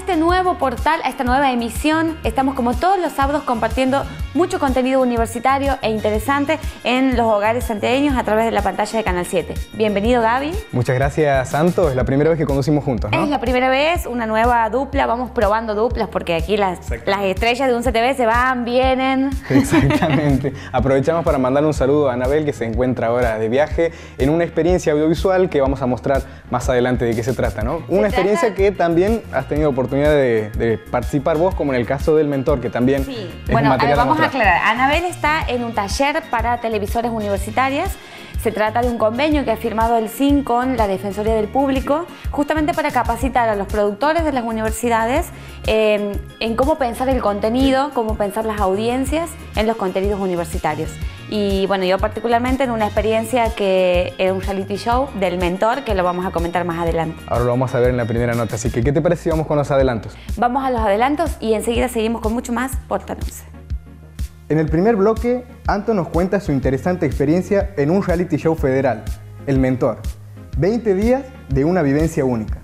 este nuevo portal, a esta nueva emisión. Estamos como todos los sábados compartiendo mucho contenido universitario e interesante en los hogares santiagueños a través de la pantalla de Canal 7. Bienvenido, Gaby. Muchas gracias, Santo. Es la primera vez que conducimos juntos, ¿no? Es la primera vez, una nueva dupla. Vamos probando duplas porque aquí las estrellas de un CTV se van, vienen. Exactamente. Aprovechamos para mandar un saludo a Anabel, que se encuentra ahora de viaje en una experiencia audiovisual que vamos a mostrar más adelante de qué se trata, ¿no? Una experiencia que también has tenido oportunidad de participar vos, como en el caso del mentor, que también sí. Es bueno, un material vamos a mostrar. aclarar. Anabel está en un taller para televisores universitarias. Se trata de un convenio que ha firmado el CIN con la Defensoría del Público, justamente para capacitar a los productores de las universidades en cómo pensar el contenido, cómo pensar las audiencias en los contenidos universitarios. Y bueno, yo particularmente en una experiencia que era un reality show del mentor, que lo vamos a comentar más adelante. Ahora lo vamos a ver en la primera nota, así que ¿qué te parece si vamos con los adelantos? Vamos a los adelantos y enseguida seguimos con mucho más Portal 11. En el primer bloque, Anto nos cuenta su interesante experiencia en un reality show federal, El Mentor. 20 días de una vivencia única.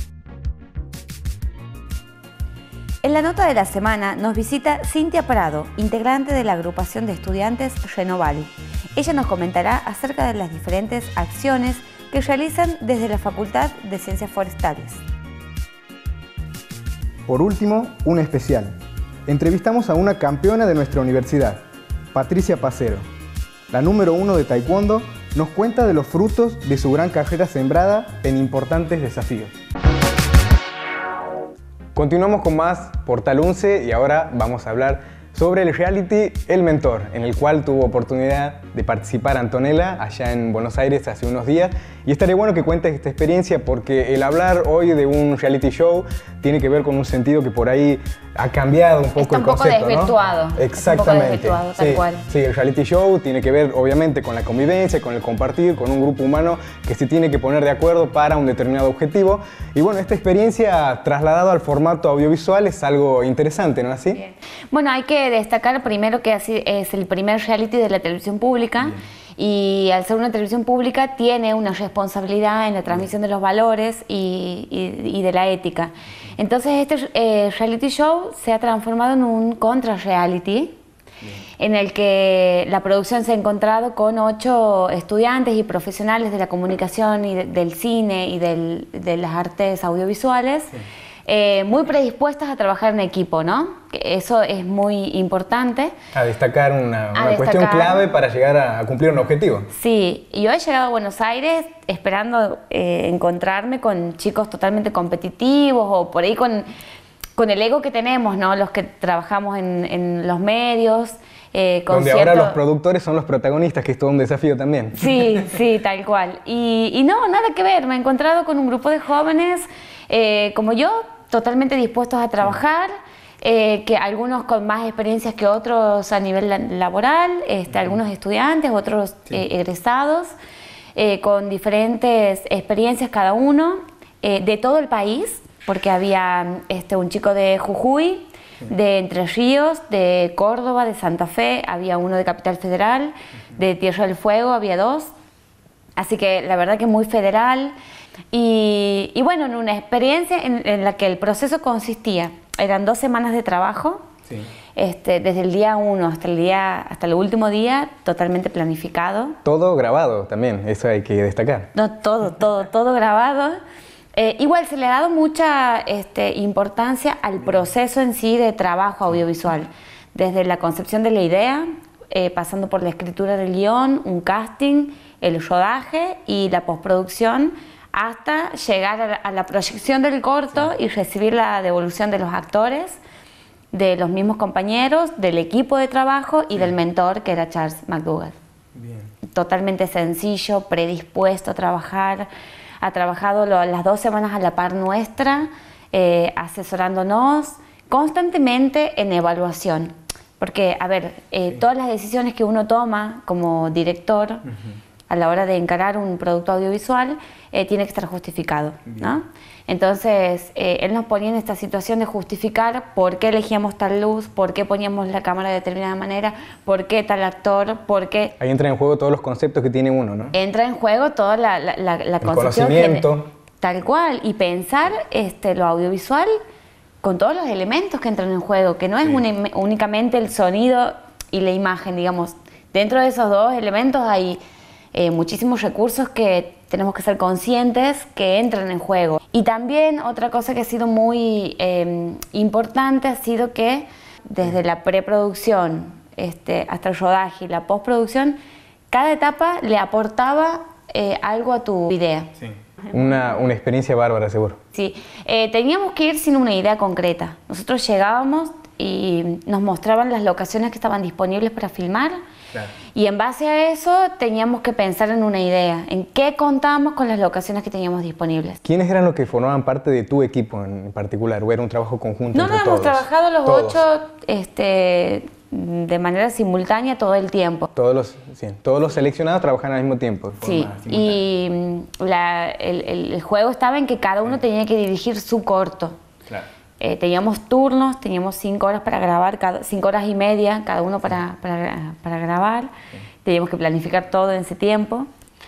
En la nota de la semana nos visita Cintia Prado, integrante de la agrupación de estudiantes Renoval. Ella nos comentará acerca de las diferentes acciones que realizan desde la Facultad de Ciencias Forestales. Por último, un especial. Entrevistamos a una campeona de nuestra universidad, Patricia Pacero. La número 1 de Taekwondo nos cuenta de los frutos de su gran carrera sembrada en importantes desafíos. Continuamos con más Portal 11 y ahora vamos a hablar sobre el reality El Mentor, en el cual tuvo oportunidad de participar Antonella allá en Buenos Aires hace unos días. Y estaría bueno que cuentes esta experiencia porque el hablar hoy de un reality show tiene que ver con un sentido que por ahí ha cambiado un poco el concepto, un poco desvirtuado, ¿no? Exactamente. Desvirtuado, tal cual. Sí, el reality show tiene que ver obviamente con la convivencia, con el compartir, con un grupo humano que se tiene que poner de acuerdo para un determinado objetivo. Y bueno, esta experiencia trasladada al formato audiovisual es algo interesante, ¿no es así? Bien. Bueno, hay que destacar primero que así es el primer reality de la televisión pública. Bien. Y al ser una televisión pública tiene una responsabilidad en la transmisión de los valores y de la ética. Entonces este reality show se ha transformado en un contra-reality en el que la producción se ha encontrado con 8 estudiantes y profesionales de la comunicación y del cine y de las artes audiovisuales. Sí. Muy predispuestas a trabajar en equipo, ¿no? Eso es muy importante. A destacar una cuestión clave para llegar a cumplir un objetivo. Sí, yo he llegado a Buenos Aires esperando encontrarme con chicos totalmente competitivos o por ahí con el ego que tenemos, ¿no? Los que trabajamos en los medios. Donde ahora los productores son los protagonistas, que es todo un desafío también. Sí, sí, tal cual. Y no, nada que ver. Me he encontrado con un grupo de jóvenes como yo, totalmente dispuestos a trabajar, que algunos con más experiencias que otros a nivel laboral, algunos estudiantes, otros egresados, con diferentes experiencias cada uno, de todo el país, porque había un chico de Jujuy, de Entre Ríos, de Córdoba, de Santa Fe, había uno de Capital Federal, de Tierra del Fuego había 2, así que la verdad que muy federal. Y bueno, en una experiencia en la que el proceso consistía, eran 2 semanas de trabajo, sí. Desde el día 1 hasta el último día, totalmente planificado. Todo grabado también, eso hay que destacar. No, todo grabado. Igual se le ha dado mucha importancia al proceso en sí de trabajo audiovisual, desde la concepción de la idea, pasando por la escritura del guión, un casting, el rodaje y la postproducción, hasta llegar a la proyección del corto y recibir la devolución de los actores, de los mismos compañeros, del equipo de trabajo y del mentor, que era Charles McDougall. Bien. Totalmente sencillo, predispuesto a trabajar. Ha trabajado las 2 semanas a la par nuestra, asesorándonos constantemente en evaluación. Porque, a ver, todas las decisiones que uno toma como director a la hora de encarar un producto audiovisual tiene que estar justificado, ¿no? Entonces, él nos ponía en esta situación de justificar por qué elegíamos tal luz, por qué poníamos la cámara de determinada manera, por qué tal actor, por qué... Ahí entra en juego todos los conceptos que tiene uno, ¿no? Entra en juego toda la el concepción... conocimiento. Tal cual, y pensar lo audiovisual con todos los elementos que entran en juego, que no es únicamente el sonido y la imagen, digamos. Dentro de esos dos elementos hay muchísimos recursos que tenemos que ser conscientes que entran en juego. Y también otra cosa que ha sido muy importante ha sido que desde la preproducción hasta el rodaje y la postproducción, cada etapa le aportaba algo a tu idea. Sí. Una experiencia bárbara, seguro. Sí, teníamos que ir sin una idea concreta. Nosotros llegábamos y nos mostraban las locaciones que estaban disponibles para filmar. Claro. Y en base a eso teníamos que pensar en una idea, en qué contábamos con las locaciones que teníamos disponibles. ¿Quiénes eran los que formaban parte de tu equipo en particular? ¿O era un trabajo conjunto entre todos? No, hemos trabajado los 8 de manera simultánea todo el tiempo. Todos los seleccionados trabajaban al mismo tiempo. Sí, y el juego estaba en que cada uno tenía que dirigir su corto. Claro. Teníamos turnos, teníamos 5 horas para grabar, 5 horas y media cada uno para grabar. Sí. Teníamos que planificar todo en ese tiempo.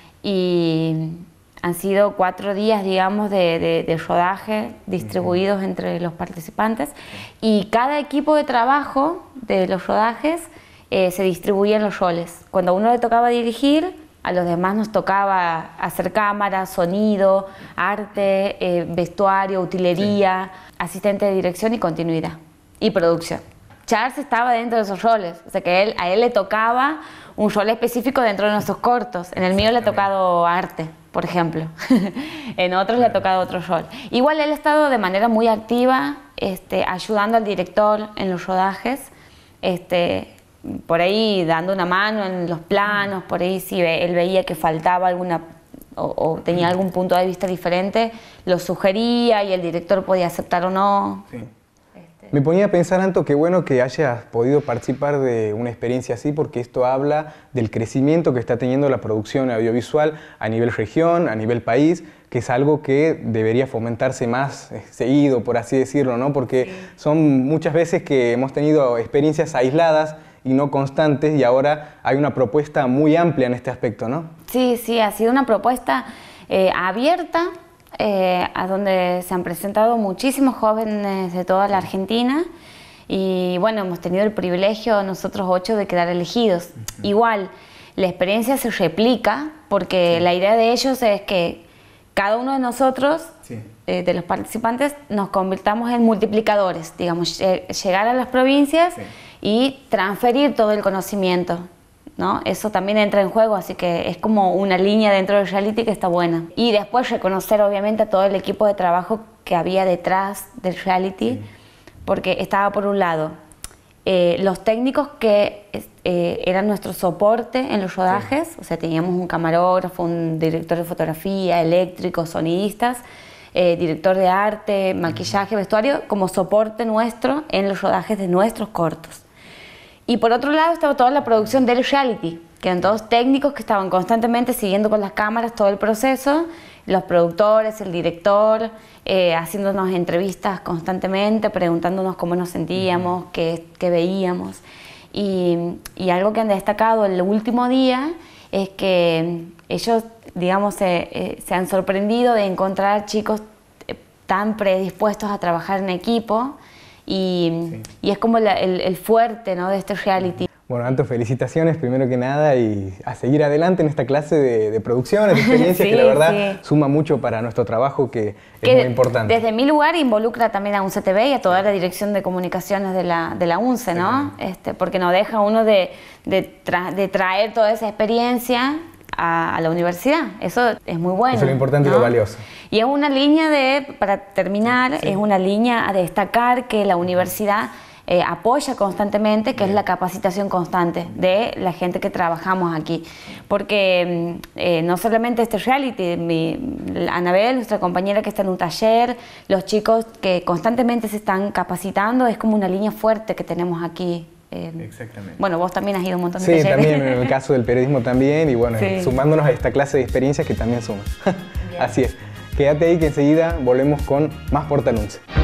Y han sido 4 días, digamos, de rodaje distribuidos entre los participantes. Y cada equipo de trabajo de los rodajes se distribuían los roles. Cuando a uno le tocaba dirigir, a los demás nos tocaba hacer cámara, sonido, arte, vestuario, utilería, asistente de dirección y continuidad. Y producción. Charles estaba dentro de esos roles, o sea que a él le tocaba un rol específico dentro de nuestros cortos. En el mío le ha tocado arte, por ejemplo. En otros le ha tocado otro rol. Igual él ha estado de manera muy activa, ayudando al director en los rodajes, por ahí dando una mano en los planos, por ahí si él veía que faltaba alguna o tenía algún punto de vista diferente, lo sugería y el director podía aceptar o no. Sí. Me ponía a pensar, Anto, qué bueno que hayas podido participar de una experiencia así, porque esto habla del crecimiento que está teniendo la producción audiovisual a nivel región, a nivel país, que es algo que debería fomentarse más seguido, por así decirlo, ¿no? Porque son muchas veces que hemos tenido experiencias aisladas y no constantes, y ahora hay una propuesta muy amplia en este aspecto, ¿no? Sí, ha sido una propuesta abierta, a donde se han presentado muchísimos jóvenes de toda la Argentina y bueno, hemos tenido el privilegio nosotros 8 de quedar elegidos. Igual, la experiencia se replica porque la idea de ellos es que cada uno de nosotros, de los participantes, nos convirtamos en multiplicadores, digamos, llegar a las provincias y transferir todo el conocimiento, ¿no? Eso también entra en juego, así que es como una línea dentro del reality que está buena. Y después reconocer obviamente a todo el equipo de trabajo que había detrás del reality, porque estaba por un lado los técnicos que eran nuestro soporte en los rodajes, o sea, teníamos un camarógrafo, un director de fotografía, eléctricos, sonidistas, director de arte, maquillaje, vestuario, como soporte nuestro en los rodajes de nuestros cortos. Y por otro lado estaba toda la producción del reality, que eran todos técnicos que estaban constantemente siguiendo con las cámaras todo el proceso, los productores, el director, haciéndonos entrevistas constantemente, preguntándonos cómo nos sentíamos, qué veíamos. Y algo que han destacado el último día es que ellos, digamos, se han sorprendido de encontrar chicos tan predispuestos a trabajar en equipo. Y es como el fuerte, ¿no?, de este reality. Bueno, Anto, felicitaciones primero que nada y a seguir adelante en esta clase de producciones, de experiencias que la verdad suma mucho para nuestro trabajo, que es muy importante. Desde mi lugar involucra también a UNCTV y a toda la dirección de comunicaciones de la UNCE, ¿no? Porque nos deja uno de traer toda esa experiencia a la universidad. Eso es muy bueno. Eso es lo importante, ¿no?, y lo valioso. Y es una línea para terminar, es una línea a destacar que la universidad apoya constantemente, que es la capacitación constante de la gente que trabajamos aquí. Porque no solamente este reality, Anabel, nuestra compañera que está en un taller, los chicos que constantemente se están capacitando, es como una línea fuerte que tenemos aquí. Exactamente. Bueno, vos también has ido un montón de talleres. Sí, también en el caso del periodismo también, y bueno, sumándonos a esta clase de experiencias que también suma. Así es. Quédate ahí que enseguida volvemos con más Portal 11.